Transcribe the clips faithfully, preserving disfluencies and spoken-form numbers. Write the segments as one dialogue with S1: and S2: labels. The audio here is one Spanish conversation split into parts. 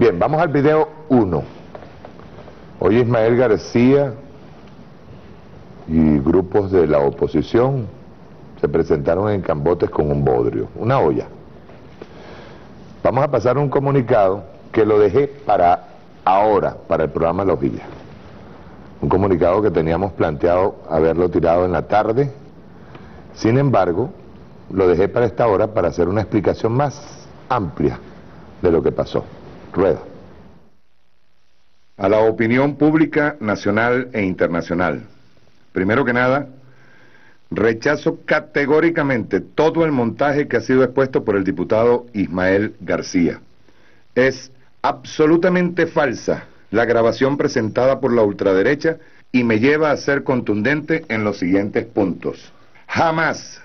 S1: Bien, vamos al video uno. Hoy Ismael García y grupos de la oposición se presentaron en Cambotes con un bodrio, una olla. Vamos a pasar un comunicado que lo dejé para ahora, para el programa La Hojilla. Un comunicado que teníamos planteado haberlo tirado en la tarde. Sin embargo, lo dejé para esta hora para hacer una explicación más amplia de lo que pasó. Rueda. A la opinión pública nacional e internacional. Primero que nada, rechazo categóricamente todo el montaje que ha sido expuesto por el diputado Ismael García. Es absolutamente falsa la grabación presentada por la ultraderecha y me lleva a ser contundente en los siguientes puntos. Jamás,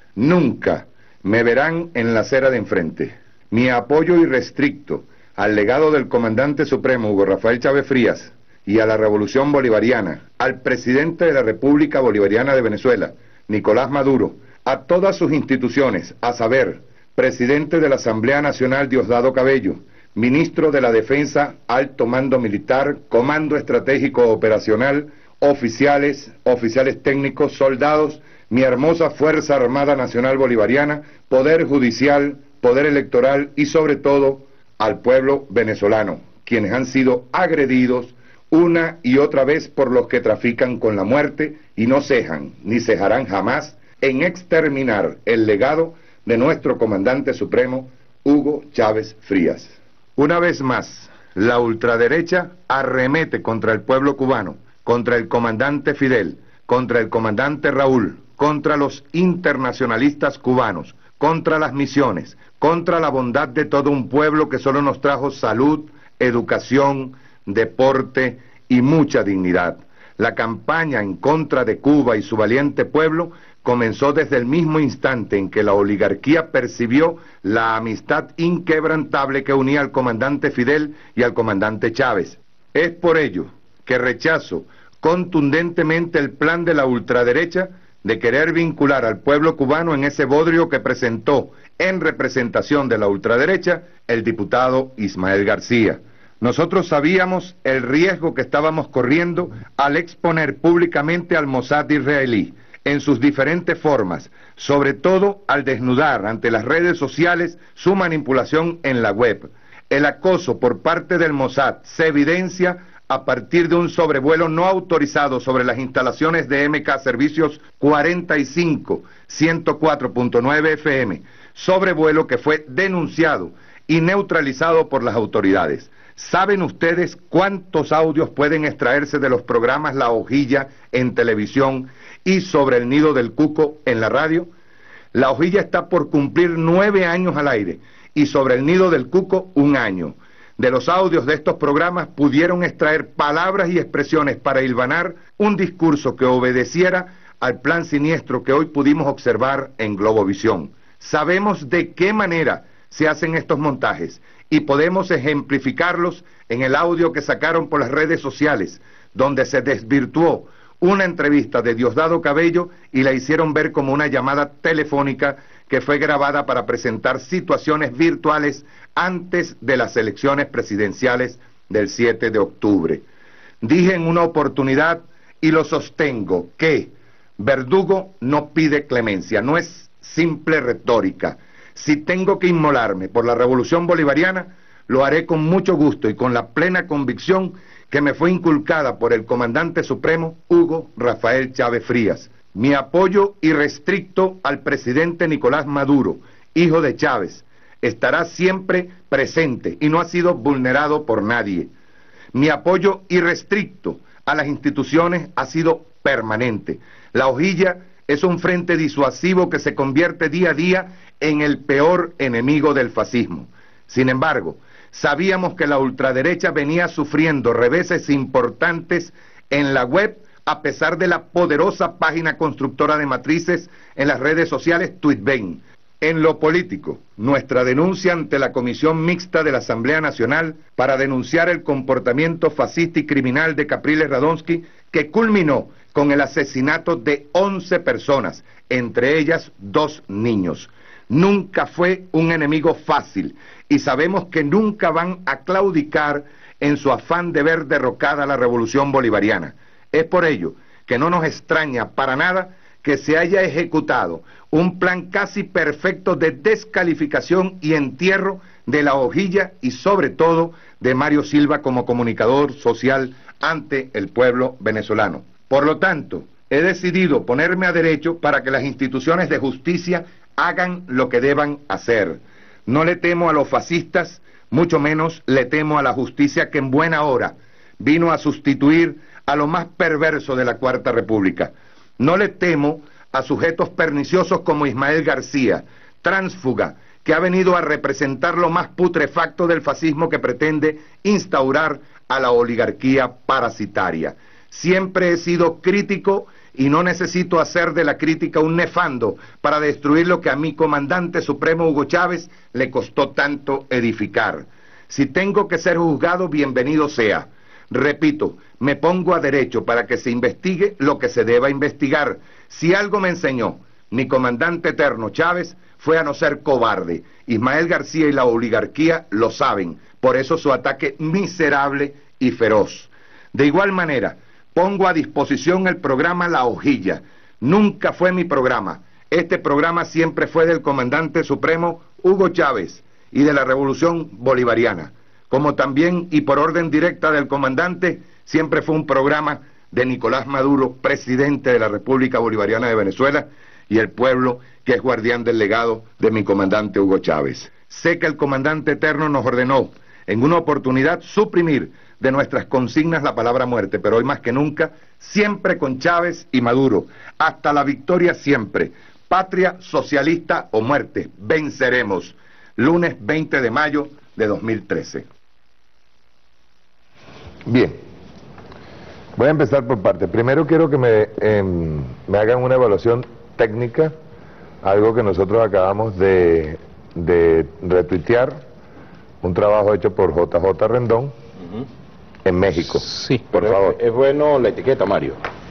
S1: nunca me verán en la acera de enfrente. Mi apoyo irrestricto al legado del comandante supremo Hugo Rafael Chávez Frías y a la revolución bolivariana, al presidente de la República Bolivariana de Venezuela, Nicolás Maduro, a todas sus instituciones, a saber, presidente de la Asamblea Nacional Diosdado Cabello, ministro de la Defensa, Alto Mando Militar, Comando Estratégico Operacional, oficiales, oficiales técnicos, soldados, mi hermosa Fuerza Armada Nacional Bolivariana, Poder Judicial, Poder Electoral y sobre todo al pueblo venezolano, quienes han sido agredidos una y otra vez por los que trafican con la muerte y no cejan ni cejarán jamás en exterminar el legado de nuestro comandante supremo Hugo Chávez Frías. Una vez más, la ultraderecha arremete contra el pueblo cubano, contra el comandante Fidel, contra el comandante Raúl, contra los internacionalistas cubanos, contra las misiones, contra la bondad de todo un pueblo que solo nos trajo salud, educación, deporte y mucha dignidad. La campaña en contra de Cuba y su valiente pueblo comenzó desde el mismo instante en que la oligarquía percibió la amistad inquebrantable que unía al comandante Fidel y al comandante Chávez. Es por ello que rechazo contundentemente el plan de la ultraderecha de querer vincular al pueblo cubano en ese bodrio que presentó en representación de la ultraderecha el diputado Ismael García. Nosotros sabíamos el riesgo que estábamos corriendo al exponer públicamente al Mossad israelí en sus diferentes formas, sobre todo al desnudar ante las redes sociales su manipulación en la web. El acoso por parte del Mossad se evidencia a partir de un sobrevuelo no autorizado sobre las instalaciones de M K Servicios cuarenta y cinco, ciento cuatro punto nueve F M, sobrevuelo que fue denunciado y neutralizado por las autoridades. ¿Saben ustedes cuántos audios pueden extraerse de los programas La Hojilla en televisión y Sobre el Nido del Cuco en la radio? La Hojilla está por cumplir nueve años al aire y Sobre el Nido del Cuco un año. De los audios de estos programas pudieron extraer palabras y expresiones para hilvanar un discurso que obedeciera al plan siniestro que hoy pudimos observar en Globovisión. Sabemos de qué manera se hacen estos montajes y podemos ejemplificarlos en el audio que sacaron por las redes sociales, donde se desvirtuó una entrevista de Diosdado Cabello y la hicieron ver como una llamada telefónica que fue grabada para presentar situaciones virtuales antes de las elecciones presidenciales del siete de octubre. Dije en una oportunidad y lo sostengo que Verdugo no pide clemencia, no es simple retórica. Si tengo que inmolarme por la revolución bolivariana, lo haré con mucho gusto y con la plena convicción que me fue inculcada por el comandante supremo Hugo Rafael Chávez Frías. Mi apoyo irrestricto al presidente Nicolás Maduro, hijo de Chávez, estará siempre presente y no ha sido vulnerado por nadie. Mi apoyo irrestricto a las instituciones ha sido permanente. La Hojilla es un frente disuasivo que se convierte día a día en el peor enemigo del fascismo. Sin embargo, sabíamos que la ultraderecha venía sufriendo reveses importantes en la web a pesar de la poderosa página constructora de matrices en las redes sociales TweetBain. En lo político, nuestra denuncia ante la Comisión Mixta de la Asamblea Nacional para denunciar el comportamiento fascista y criminal de Capriles Radonsky, que culminó con el asesinato de once personas, entre ellas dos niños. nunca fue un enemigo fácil y sabemos que nunca van a claudicar en su afán de ver derrocada la revolución bolivariana. Es por ello que no nos extraña para nada que se haya ejecutado un plan casi perfecto de descalificación y entierro de la hojilla y sobre todo de Mario Silva como comunicador social ante el pueblo venezolano. Por lo tanto, he decidido ponerme a derecho para que las instituciones de justicia hagan lo que deban hacer. No le temo a los fascistas, mucho menos le temo a la justicia que en buena hora vino a sustituir a lo más perverso de la Cuarta República. No le temo a sujetos perniciosos como Ismael García, tránsfuga, que ha venido a representar lo más putrefacto del fascismo que pretende instaurar a la oligarquía parasitaria. Siempre he sido crítico y no necesito hacer de la crítica un nefando para destruir lo que a mi comandante supremo Hugo Chávez le costó tanto edificar. Si tengo que ser juzgado, bienvenido sea. Repito, me pongo a derecho para que se investigue lo que se deba investigar. Si algo me enseñó mi comandante eterno Chávez fue a no ser cobarde. Ismael García y la oligarquía lo saben, por eso su ataque miserable y feroz. De igual manera, pongo a disposición el programa La Hojilla. Nunca fue mi programa. Este programa siempre fue del comandante supremo Hugo Chávez y de la Revolución Bolivariana. Como también, y por orden directa del comandante, siempre fue un programa de Nicolás Maduro, presidente de la República Bolivariana de Venezuela, y el pueblo que es guardián del legado de mi comandante Hugo Chávez. Sé que el comandante eterno nos ordenó, en una oportunidad, suprimir de nuestras consignas la palabra muerte, pero hoy más que nunca, siempre con Chávez y Maduro, hasta la victoria siempre. Patria, socialista o muerte, venceremos. Lunes veinte de mayo de dos mil trece. Bien, voy a empezar por partes. Primero quiero que me, eh, me hagan una evaluación técnica, algo que nosotros acabamos de, de retuitear, un trabajo hecho por J J Rendón, uh-huh, en México.
S2: Sí.
S1: Por favor.
S3: Es, es bueno la etiqueta, Mario.